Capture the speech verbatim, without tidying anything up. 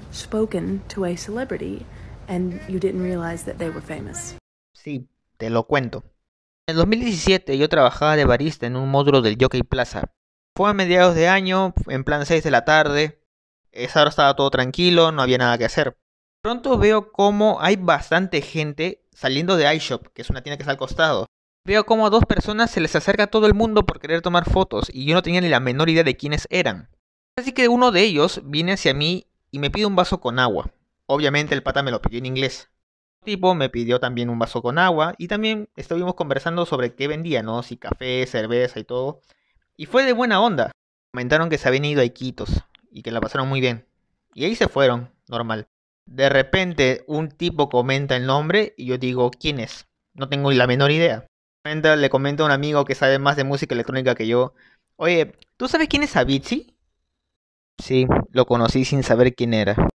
spoken to a celebrity and you didn't realize that they were famous? Sí, te lo cuento. En el dos mil diecisiete yo trabajaba de barista en un módulo del Jockey Plaza. Fue a mediados de año, en plan seis de la tarde. Esa hora estaba todo tranquilo, no había nada que hacer. Pronto veo como hay bastante gente saliendo de iShop, que es una tienda que está al costado. Veo como a dos personas se les acerca a todo el mundo por querer tomar fotos y yo no tenía ni la menor idea de quiénes eran. Así que uno de ellos viene hacia mí y me pide un vaso con agua. Obviamente el pata me lo pidió en inglés. El tipo me pidió también un vaso con agua y también estuvimos conversando sobre qué vendía, ¿no? Si café, cerveza y todo. Y fue de buena onda. Comentaron que se habían ido a Iquitos y que la pasaron muy bien. Y ahí se fueron, normal. De repente un tipo comenta el nombre y yo digo, ¿quién es? No tengo ni la menor idea. Le comento a un amigo que sabe más de música electrónica que yo. Oye, ¿tú sabes quién es Avicii? Sí, lo conocí sin saber quién era.